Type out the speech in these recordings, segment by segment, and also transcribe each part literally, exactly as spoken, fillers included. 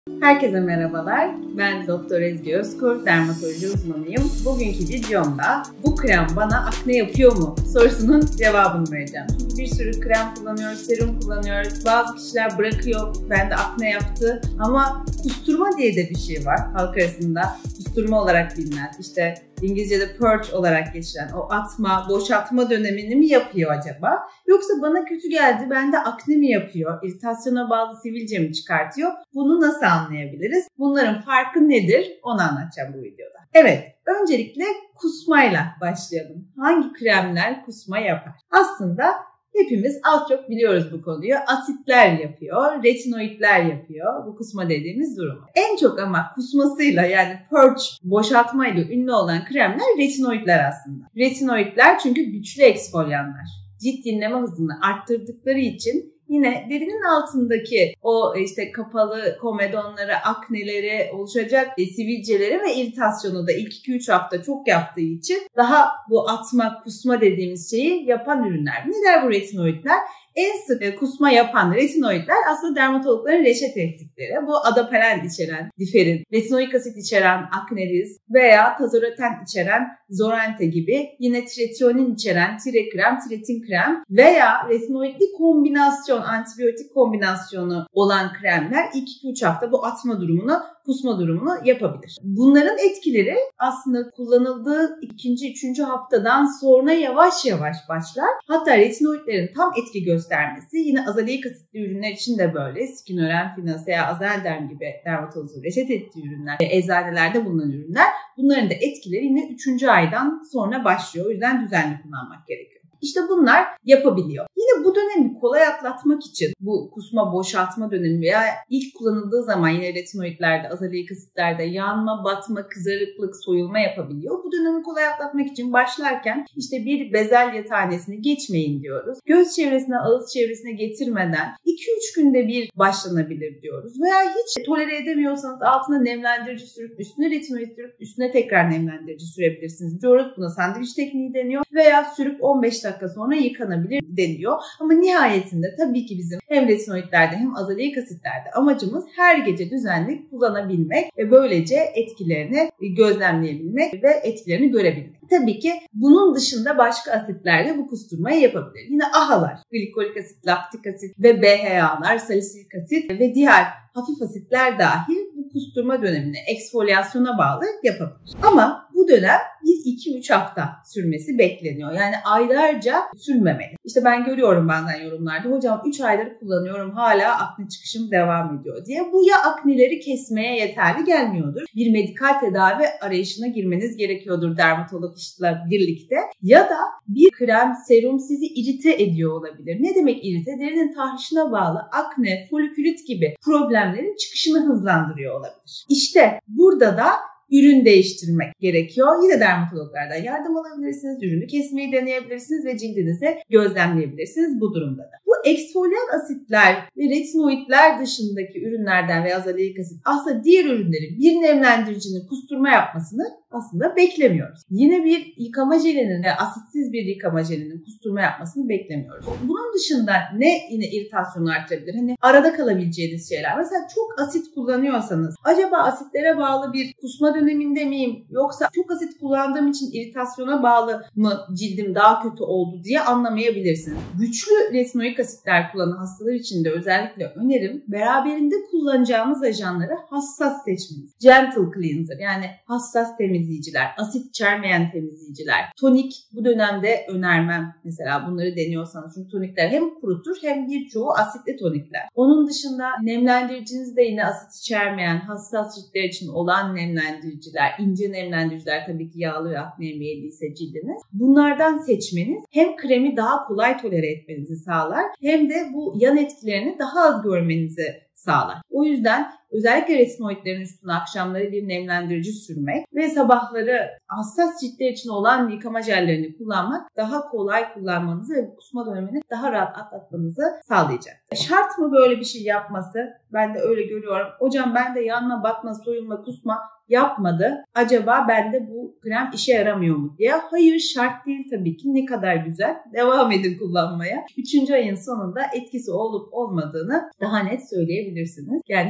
Herkese merhabalar. Ben Doktor Ezgi Özkur, dermatoloji uzmanıyım. Bugünkü videomda bu krem bana akne yapıyor mu sorusunun cevabını vereceğim. Çünkü bir sürü krem kullanıyoruz, serum kullanıyoruz. Bazı kişiler bırakıyor, bende akne yaptı. Ama kusturma diye de bir şey var halk arasında. Kusturma olarak bilinen, işte İngilizce'de purge olarak geçilen o atma, boşaltma dönemini mi yapıyor acaba? Yoksa bana kötü geldi, bende akne mi yapıyor? İritasyona bağlı sivilce mi çıkartıyor? Bunu nasıl anlayabiliriz? Bunların farkı nedir? Onu anlatacağım bu videoda. Evet, öncelikle kusmayla başlayalım. Hangi kremler kusma yapar? Aslında hepimiz az çok biliyoruz bu konuyu. Asitler yapıyor, retinoidler yapıyor bu kusma dediğimiz durumu. En çok ama kusmasıyla, yani purge, boşaltmayla ünlü olan kremler retinoidler aslında. Retinoidler çünkü güçlü eksfolyanlar. Cilt yenileme hızını arttırdıkları için yine derinin altındaki o işte kapalı komedonları, akneleri, oluşacak sivilceleri ve iritasyonu da ilk iki üç hafta çok yaptığı için daha bu atma, kusma dediğimiz şeyi yapan ürünler. Neler bu retinoidler? En sık kusma yapan retinoidler aslında dermatologların reçete ettikleri. Bu adaparan içeren diferin, retinoik asit içeren akneliz veya tazoloten içeren zorante gibi, yine tiretionin içeren tirekrem, tiretin krem veya retinoidli kombinasyon, antibiyotik kombinasyonu olan kremler ilk iki üç hafta bu atma durumunu, kusma durumunu yapabilir. Bunların etkileri aslında kullanıldığı ikinci, üçüncü haftadan sonra yavaş yavaş başlar. Hatta retinoidlerin tam etki göstermesi yine azaleik asitli ürünler için de böyle. Skinoren, Finacea, Azelderm gibi dermatolojinin reçete ettiği ürünler, eczanelerde bulunan ürünler. Bunların da etkileri yine üçüncü aydan sonra başlıyor. O yüzden düzenli kullanmak gerekiyor. İşte bunlar yapabiliyor. Yine bu dönemi kolay atlatmak için bu kusma boşaltma dönemi veya ilk kullanıldığı zaman yine retinoidlerde, azaleik asitlerde yanma, batma, kızarıklık, soyulma yapabiliyor. Bu dönemi kolay atlatmak için başlarken işte bir bezelye tanesini geçmeyin diyoruz. Göz çevresine, ağız çevresine getirmeden iki üç günde bir başlanabilir diyoruz. Veya hiç tolere edemiyorsanız altına nemlendirici sürüp üstüne retinoid sürüp üstüne tekrar nemlendirici sürebilirsiniz diyoruz. Buna sandviç tekniği deniyor. Veya sürüp on beş dakika sonra yıkanabilir deniyor. Ama nihayetinde tabii ki bizim hem retinoidlerde hem azaleik asitlerde amacımız her gece düzenli kullanabilmek ve böylece etkilerini gözlemleyebilmek ve etkilerini görebilmek. Tabii ki bunun dışında başka asitlerle bu kusturmayı yapabilir. Yine A H A'lar, glikolik asit, laktik asit ve B H A'lar, salisilik asit ve diğer hafif asitler dahil bu kusturma dönemini eksfolyasyona bağlı yapabilir. Ama bu dönem bir iki üç hafta sürmesi bekleniyor. Yani aylarca sürmemeli. İşte ben görüyorum bazen yorumlarda, hocam üç aydır kullanıyorum hala akne çıkışım devam ediyor diye. Bu ya akneleri kesmeye yeterli gelmiyordur. Bir medikal tedavi arayışına girmeniz gerekiyordur dermatologla birlikte. Ya da bir krem, serum sizi irite ediyor olabilir. Ne demek irite? Derinin tahrişine bağlı akne, folikülit gibi problemlerin çıkışını hızlandırıyor olabilir. İşte burada da ürün değiştirmek gerekiyor. Yine dermatologlardan yardım alabilirsiniz, ürünü kesmeyi deneyebilirsiniz ve cildinizi gözlemleyebilirsiniz bu durumda da. Bu eksfolyan asitler ve retinoidler dışındaki ürünlerden veya azaleik asit aslında diğer ürünlerin bir nemlendiricinin kusturma yapmasını aslında beklemiyoruz. Yine bir yıkama jelinin ve asitsiz bir yıkama jelinin kusturma yapmasını beklemiyoruz. Bunun dışında ne yine iritasyonu arttırabilir? Hani arada kalabileceğiniz şeyler. Mesela çok asit kullanıyorsanız acaba asitlere bağlı bir kusma döneminde miyim? Yoksa çok asit kullandığım için iritasyona bağlı mı cildim daha kötü oldu diye anlamayabilirsiniz. Güçlü retinoik asitler kullanan hastalar için de özellikle önerim beraberinde kullanacağınız ajanları hassas seçmeniz. Gentle cleanser, yani hassas temizleyiciler, asit içermeyen temizleyiciler. Tonik bu dönemde önermem. Mesela bunları deniyorsanız, çünkü tonikler hem kurutur hem birçoğu asitli tonikler. Onun dışında nemlendiriciniz de yine asit içermeyen, hassas ciltler için olan nemlendiriciler, ince nemlendiriciler, tabii ki yağlı ve akneye meyilliyse cildiniz. Bunlardan seçmeniz hem kremi daha kolay tolere etmenizi sağlar hem de bu yan etkilerini daha az görmenizi sağlar. O yüzden özellikle retinoidlerin üstüne akşamları bir nemlendirici sürmek ve sabahları hassas ciltler için olan yıkama jellerini kullanmak daha kolay kullanmanızı ve kusma dönemini daha rahat atlatmanızı sağlayacak. Şart mı böyle bir şey yapması? Ben de öyle görüyorum. Hocam ben de yanma, batma, soyulma, kusma yapmadı. Acaba bende bu krem işe yaramıyor mu diye. Hayır, şart değil tabii ki. Ne kadar güzel. Devam edin kullanmaya. Üçüncü ayın sonunda etkisi olup olmadığını daha net söyleyebilirsiniz kendi cildiniz.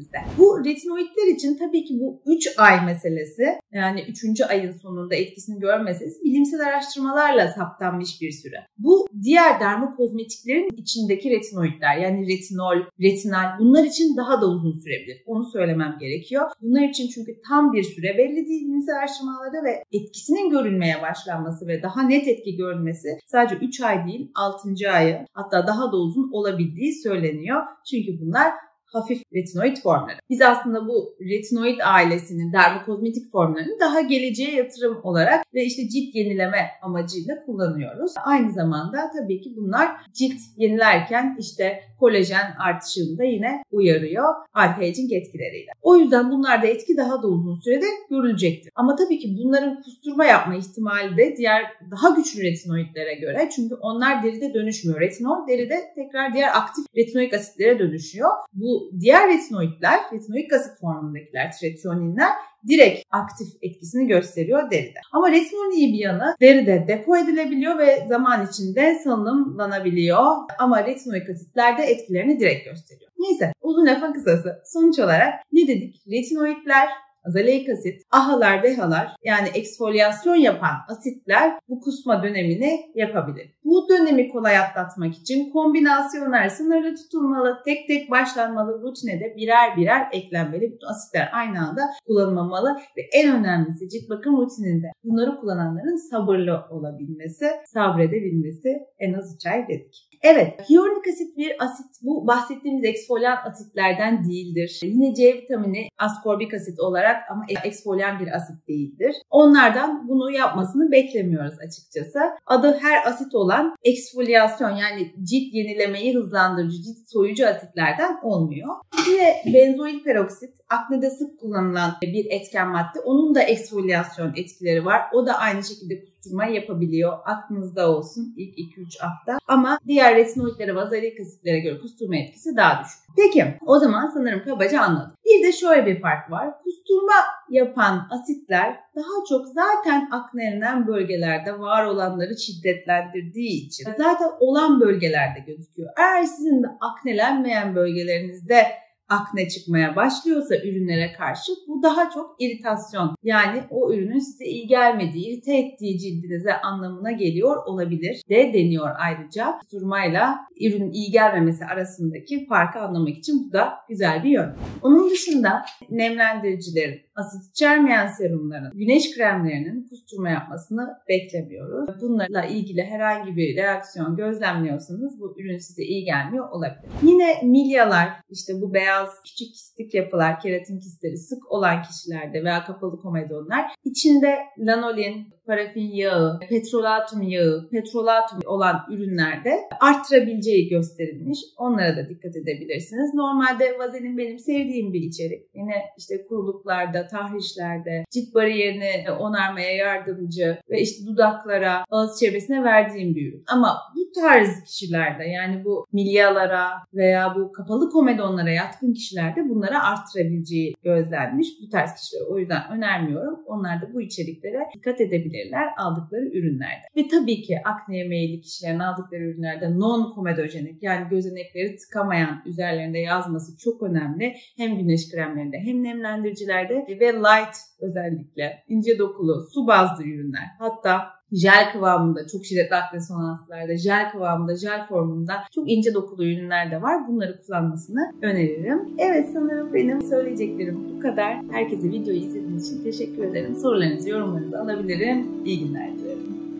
cildimizde. Bu retinoidler için tabii ki bu üç ay meselesi, yani üçüncü ayın sonunda etkisini görme meselesi bilimsel araştırmalarla saptanmış bir süre. Bu diğer dermokozmetiklerin içindeki retinoidler, yani retinol, retinal, bunlar için daha da uzun sürebilir. Onu söylemem gerekiyor. Bunlar için çünkü tam bir süre belli değil bilimsel araştırmalarda ve etkisinin görülmeye başlanması ve daha net etki görülmesi sadece üç ay değil altıncı ayı, hatta daha da uzun olabildiği söyleniyor. Çünkü bunlar hafif retinoid formları. Biz aslında bu retinoid ailesinin dermokozmetik formlarını daha geleceğe yatırım olarak ve işte cilt yenileme amacıyla kullanıyoruz. Aynı zamanda tabii ki bunlar cilt yenilerken işte kolajen artışını da yine uyarıyor anti-aging etkileriyle. O yüzden bunlarda etki daha da uzun sürede görülecektir. Ama tabii ki bunların kusturma yapma ihtimali de diğer daha güçlü retinoidlere göre, çünkü onlar deride dönüşmüyor. Retinol deride tekrar diğer aktif retinoik asitlere dönüşüyor. Bu diğer retinoidler, retinoik asit formundakiler, tretiyoninler direkt aktif etkisini gösteriyor deride. Ama retinolün iyi bir yanı, deride depo edilebiliyor ve zaman içinde salınımlanabiliyor. Ama retinoik asitler de etkilerini direkt gösteriyor. Neyse, uzun lafın kısası. Sonuç olarak ne dedik? Retinoidler, azaleik asit, AHA'lar, BEHA'lar, yani eksfolyasyon yapan asitler bu kusma dönemini yapabilir. Bu dönemi kolay atlatmak için kombinasyonlar sınırlı tutulmalı, tek tek başlanmalı, rutine de birer birer eklenmeli. Bu asitler aynı anda kullanılmamalı ve en önemlisi cilt bakım rutininde bunları kullananların sabırlı olabilmesi, sabredebilmesi, en az üç ay dedik. Evet, hyaluronik asit bir asit. Bu bahsettiğimiz eksfolyan asitlerden değildir. Yine C vitamini askorbik asit olarak ama eksfolyan bir asit değildir. Onlardan bunu yapmasını beklemiyoruz açıkçası. Adı her asit olan eksfolyasyon, yani cilt yenilemeyi hızlandırıcı, cilt soyucu asitlerden olmuyor. Yine benzoil peroksit aknede sık kullanılan bir etken madde. Onun da eksfolyasyon etkileri var. O da aynı şekilde kusturma yapabiliyor. Aklınızda olsun ilk iki üç hafta. Ama diğer retinoidlere ve azaleik asitlere göre kusturma etkisi daha düşük. Peki, o zaman sanırım kabaca anladık. Bir de şöyle bir fark var. Kusturma yapan asitler daha çok zaten aknelenen bölgelerde var olanları şiddetlendirdiği için zaten olan bölgelerde gözüküyor. Eğer sizin de aknelenmeyen bölgelerinizde akne çıkmaya başlıyorsa ürünlere karşı, bu daha çok iritasyon, yani o ürünün size iyi gelmediği, irite ettiği cildinize anlamına geliyor olabilir de deniyor ayrıca. Kusturmayla ürünün iyi gelmemesi arasındaki farkı anlamak için bu da güzel bir yöntem. Onun dışında nemlendiricilerin, asit içermeyen serumların, güneş kremlerinin kusturma yapmasını beklemiyoruz. Bunlarla ilgili herhangi bir reaksiyon gözlemliyorsanız bu ürün size iyi gelmiyor olabilir. Yine milyalar, işte bu beyaz küçük kistik yapılar, keratin kistleri sık olan kişilerde veya kapalı komedonlar içinde lanolin, parafin yağı, petrolatum yağı, petrolatum olan ürünlerde arttırabileceği gösterilmiş. Onlara da dikkat edebilirsiniz. Normalde vazelin benim sevdiğim bir içerik. Yine işte kuruluklarda, tahrişlerde, cilt bariyerini onarmaya yardımcı ve işte dudaklara, ağız çevresine verdiğim bir ürün. Ama bu tarz kişilerde, yani bu milyalara veya bu kapalı komedonlara yatkın kişilerde bunlara arttırabileceği gözlenmiş. Bu tarz kişilere o yüzden önermiyorum. Onlar da bu içeriklere dikkat edebilirler aldıkları ürünlerde. Ve tabii ki akneye meyilli kişilerin aldıkları ürünlerde non-komedojenik, yani gözenekleri tıkamayan üzerlerinde yazması çok önemli. Hem güneş kremlerinde hem nemlendiricilerde ve light, özellikle ince dokulu, su bazlı ürünler. Hatta jel kıvamında, çok şiddetli akne rezonanslarda, jel kıvamında, jel formunda çok ince dokulu ürünler de var. Bunları kullanmasını öneririm. Evet, sanırım benim söyleyeceklerim bu kadar. Herkese videoyu izlediğiniz için teşekkür ederim. Sorularınızı, yorumlarınızı alabilirim. İyi günler dilerim.